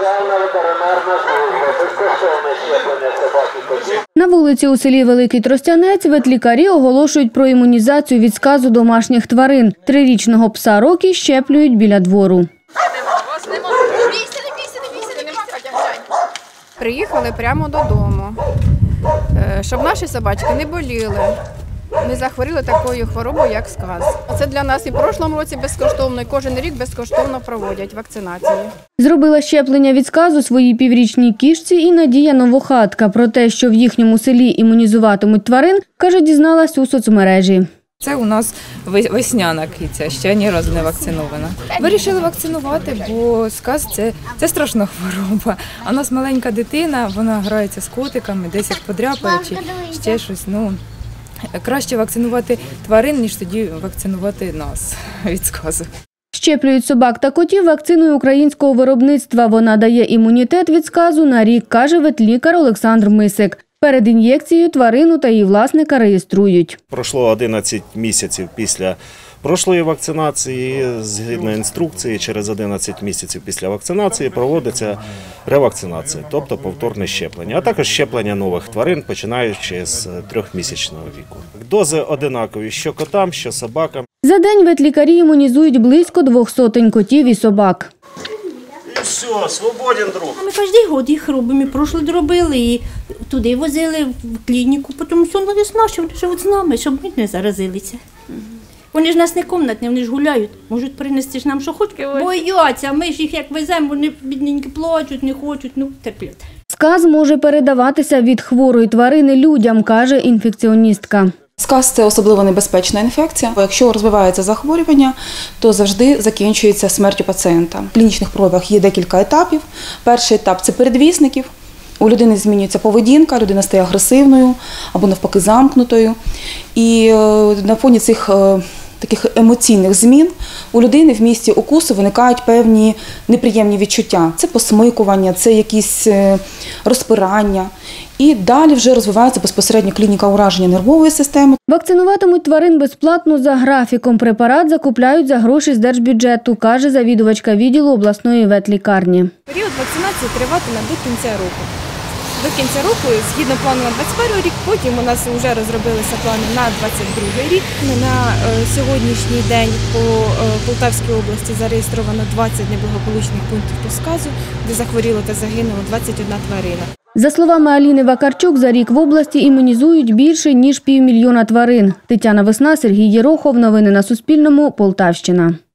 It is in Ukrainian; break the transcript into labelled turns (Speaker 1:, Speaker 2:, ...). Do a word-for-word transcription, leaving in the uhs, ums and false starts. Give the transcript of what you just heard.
Speaker 1: Державна ветеринарна служба, безкоштовне щеплення собак і котів.
Speaker 2: На вулиці у селі Великий Тростянець ветлікарі оголошують про імунізацію від сказу домашніх тварин. Трирічного пса Рокі щеплюють біля двору.
Speaker 3: Приїхали прямо додому, щоб наші собачки не боліли, не захворіли такою хворобою, як сказ. Це для нас і в прошлому році безкоштовно, і кожен рік безкоштовно проводять вакцинації.
Speaker 2: Зробила щеплення від сказу своїй піврічній кішці і Надія Новохатка. Про те, що в їхньому селі імунізуватимуть тварин, каже, дізналась у соцмережі.
Speaker 4: Це у нас весняна киця, ще ні разу не вакцинована. Вирішили вакцинувати, бо сказ це, це страшна хвороба. А у нас маленька дитина, вона грається з котиками, десь їх подряпає чи ще щось. Ну, краще вакцинувати тварин, ніж тоді вакцинувати нас від сказу.
Speaker 2: Щеплюють собак та котів вакциною українського виробництва. Вона дає імунітет від сказу на рік, каже ветлікар Олександр Мисик. Перед ін'єкцією тварину та її власника реєструють.
Speaker 5: Пройшло одинадцять місяців після прошлої вакцинації. Згідно інструкції, через одинадцять місяців після вакцинації проводиться ревакцинація, тобто повторне щеплення, а також щеплення нових тварин, починаючи з трьохмісячного віку. Дози одинакові що котам, що собакам.
Speaker 2: За день ветлікарі імунізують близько двох сотень котів і собак.
Speaker 5: І все, свободен друг.
Speaker 6: Ми кожен рік їх робимо, і прошлий робили, і туди возили в клініку, потім все на весна, що вони живуть з нами, щоб ми не заразилися. Вони ж нас не комнатні, вони ж гуляють, можуть принести ж нам, що хочуть, бояться, ми ж їх як веземо, вони бідненькі плачуть, не хочуть, ну терплять.
Speaker 2: Сказ може передаватися від хворої тварини людям, каже інфекціоністка.
Speaker 7: Сказ – це особливо небезпечна інфекція. Якщо розвивається захворювання, то завжди закінчується смертю пацієнта. В клінічних проявах є декілька етапів. Перший етап – це передвісників. У людини змінюється поведінка, людина стає агресивною або навпаки замкнутою. І на фоні цих таких емоційних змін у людини в місці укусу виникають певні неприємні відчуття. Це посмикування, це якісь розпирання. І далі вже розвивається безпосередньо клініка ураження нервової системи.
Speaker 2: Вакцинуватимуть тварин безплатно за графіком. Препарат закупляють за гроші з держбюджету, каже завідувачка відділу обласної ветлікарні.
Speaker 3: Період вакцинації триватиме до кінця року. До кінця року, згідно плану на двадцять перший рік, потім у нас вже розробилися плани на двадцять другий рік. На сьогоднішній день по Полтавській області зареєстровано двадцять неблагополучних пунктів по сказу, де захворіло та загинуло двадцять одна тварина.
Speaker 2: За словами Аліни Вакарчук, за рік в області імунізують більше, ніж півмільйона тварин. Тетяна Весна, Сергій Єрохов. Новини на Суспільному. Полтавщина.